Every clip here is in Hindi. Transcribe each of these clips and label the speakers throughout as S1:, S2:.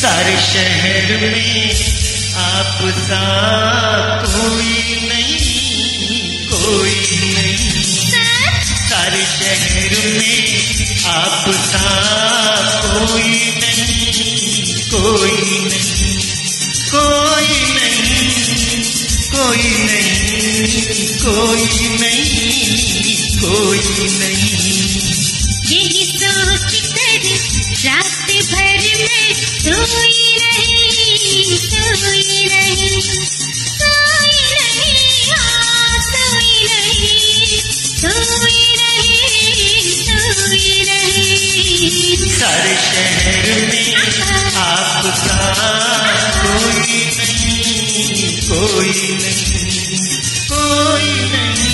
S1: सारे शहर में आप सा कोई नहीं, कोई नहीं। सारे शहर में आप सा कोई नहीं, कोई नहीं, कोई नहीं, कोई नहीं, कोई नहीं, कोई नहीं।
S2: यही सोच कर रात भर में सोई नहीं, सोई नहीं, सोई नहीं, हाँ सोई नहीं, सोई नहीं, सोई नहीं।
S1: सारे शहर में आपका कोई नहीं, कोई नहीं, कोई नहीं।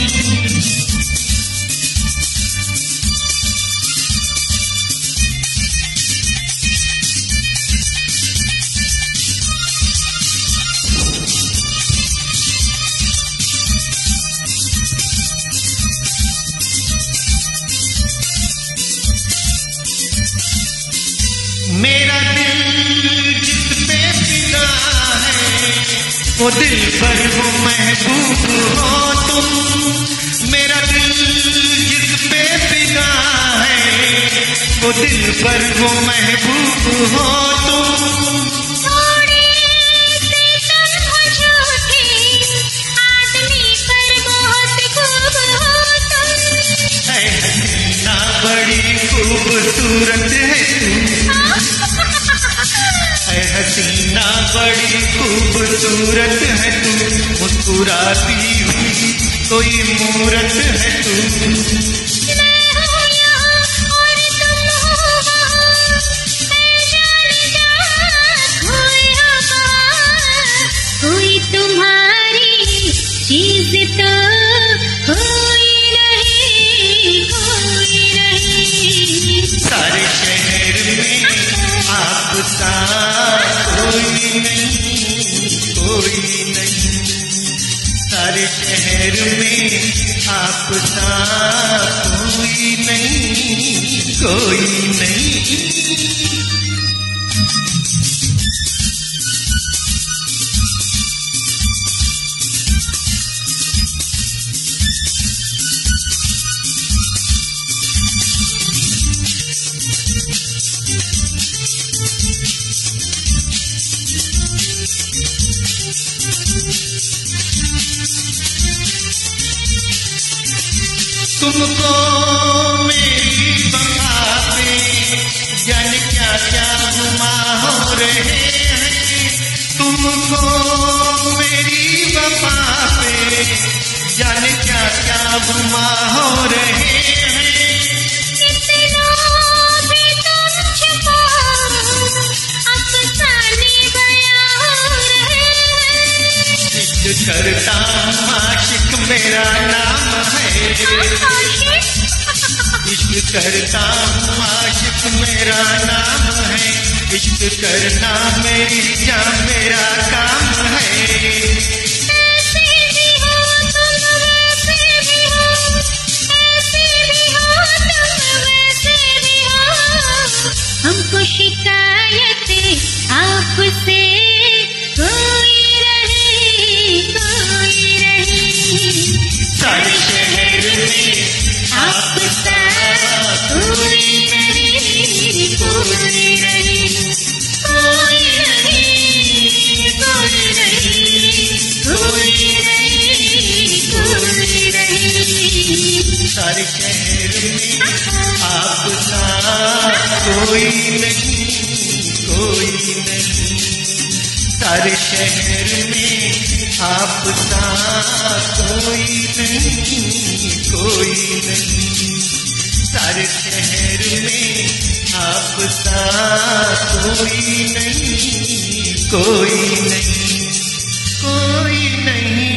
S1: मेरा दिल जिस पे फिदा है वो दिल पर वो महबूब हो तुम। मेरा दिल जिस पे फिदा है वो दिल पर वो महबूब हो तुम।
S2: थोड़े से तुम हो झूठे, आदमी पर बहुत खूब हो तुम।
S1: है हसीना बड़ी खूबसूरत है तू, है हसीना बड़ी खूबसूरत है तू। मुस्कुराती हुई कोई मूरत है तू।
S2: मैं हूँ यहाँ और तुम हो वहाँ, मैं जाने जहाँ कोई हो वहाँ। कोई तुम्हारी चीज तो कोई नहीं, कोई नहीं।
S1: सारे शहर में आप सा कोई नहीं, कोई नहीं। सारे शहर में आप सा कोई नहीं, कोई नहीं। तुमको मेरी वफा पे जाने क्या क्या गुमा हो रहे हैं। तुमको मेरी वफा पे जाने क्या क्या गुमा हो रहे हैं।
S2: कितना भी तुम छुपाओ, अफसाने बयां हो रहे हैं।
S1: इश्क करता हूँ आशिक मेरा नाम है। इश्क करता हूँ आशिक मेरा नाम है। इश्क करना मेरी जान मेरा काम है।
S2: ऐसे भी हो तुम, वैसे भी हो, ऐसे भी हो तुम, वैसे भी हो। हमको शिकायत आपसे कोई रहे, कोई रहे।
S1: सारे शहर में
S2: आप सा कोई नहीं, कोई नहीं, कोई नहीं, कोई नहीं, कोई नहीं, कोई नहीं।
S1: सारे शहर में आप सा कोई नहीं, कोई नहीं। सारे शहर में आप सा कोई नहीं, कोई नहीं। सारे शहर में आप सा कोई नहीं, कोई नहीं, कोई नहीं।